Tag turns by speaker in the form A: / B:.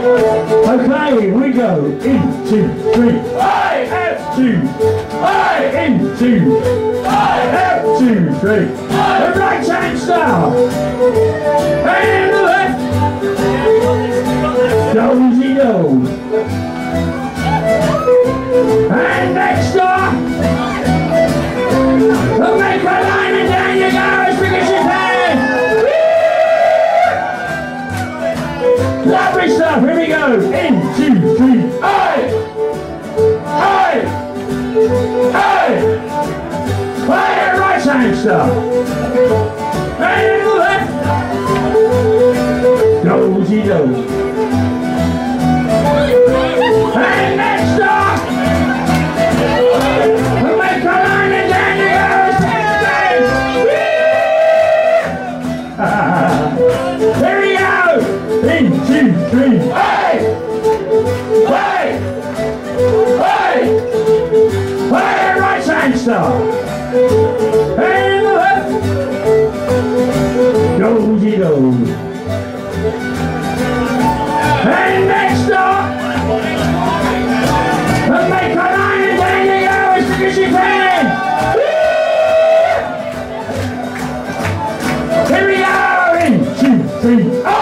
A: Okay, here we go. In, 2, 3. I have 2. I in, 2. I have 2, 3. The right hand star. And the left. Dozy do. And next star. Make a line and down you go as big as you can. Lovely stuff, here we go. In, 2, 3, aye! Aye! Aye! Play right hand stuff. And the left. Dozy do. And next star. Make a line and down you go as big as you can. Here we go. In, 2, 3, hey! Hey! Hey! Play right hand star. And the left. Dozy do. And next star. And make a line and down you go as big as you can. Here we go. In, 2, 3,